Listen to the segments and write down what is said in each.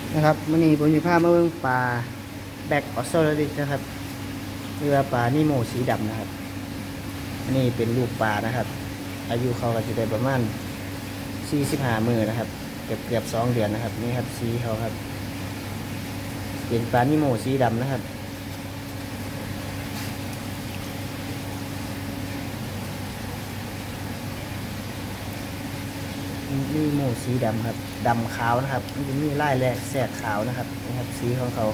นะครับมื้อนี้ผมจะพามาเบิ่งปลาแบล็กออสเตรเลียนะครับหรือว่าปลานิโมสีดำนะครับอันนี้เป็นลูกปลานะครับอายุเขาก็จะได้ประมาณ45มื้อนะครับเกือบ2 เดือนนะครับนี่ครับสีเขาครับเป็นปลานิโมสีดำนะครับนิโมสีดำครับดำขาวนะครับมันจะมีลายแสกขาวนะครับนะครับสีของเขา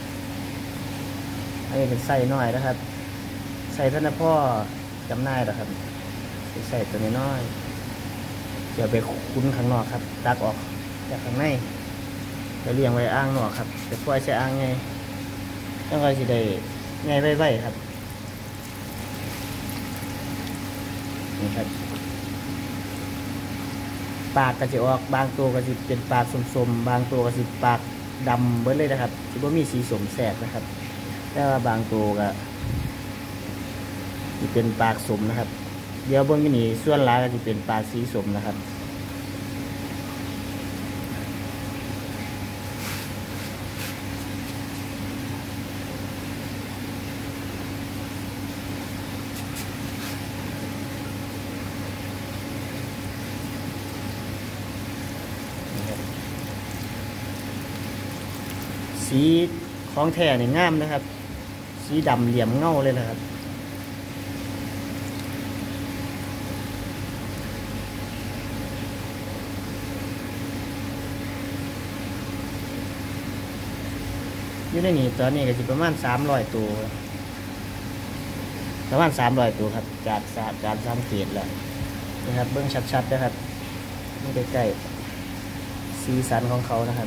อันนี้เป็นไส้น้อยนะครับใส่ท่านพ่อจำหน่ายหรอครับใส่ตัวน้อยเดี๋ยวไปคุ้นข้างนอกครับตักออกจากข้างในจะเลี้ยงไว้อ่างนอกครับจะปล่อยใส่อ่างไงต้องการสิได้ไงไว้ครับนี่ครับปากก็จะออกบางตัวก็จะเป็นปากสมๆบางตัวก็จะปากดำเบิดเลยนะครับจะไม่มีสีสมแสบนะครับแต่ว่าบางตัวก็จะเป็นปากสมนะครับเดี๋ยวเบื้องนี้ส่วนหลายก็จะเป็นปากสีสมนะครับสีของแท้เนี่ยงามนะครับสีดำเหลี่ยมเงาเลยนะครับอยู่ในนี้ตอนนี้ก็จะประมาณ300 ตัวตัวครับจากการสังเกตแล้วนะครับเบื้องชัดๆนะครับนี่ใกล้ๆสีสันของเขานะครับ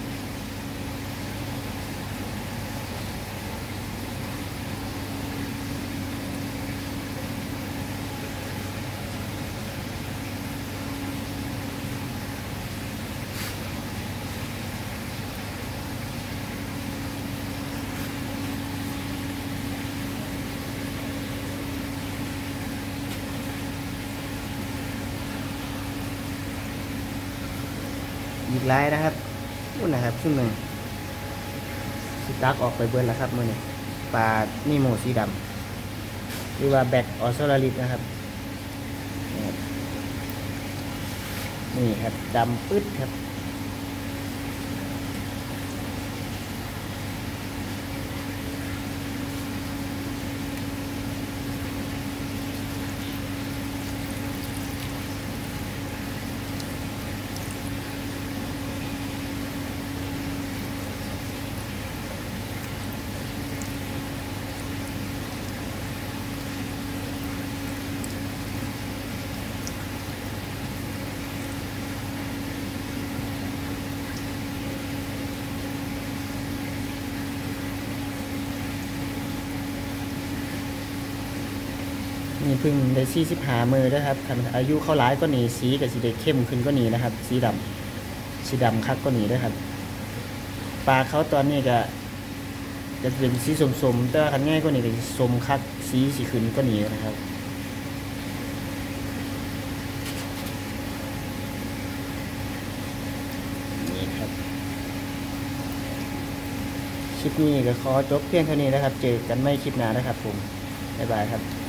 อีกหลายนะครับนู่นนะครับชุดหนึ่งสตักออกไปเบิร์แล้วครับมือนี้ปลานิโมสีดำหรือว่าแบล็กออสเตรเลียนะครับนี่ครับดำปึ๊ดครับนี่เพิ่งได้45มือด้วยครับอายุเขาหลายก็หนีสีกับสีเด็กเข้มขึ้นก็หนีนะครับสีดำคักก็หนีด้วยครับปลาเขาตอนนี้ก็จะเป็นสีสมๆแต่ว่าคันง่ายก็หนีก็สมคักสีขึ้นก็หนีนะครับนี่ครับคลิปนี้ก็ขอจบเพียงเท่านี้นะครับเจอกันไม่คลิปหน้านะครับผมบ๊ายบายครับ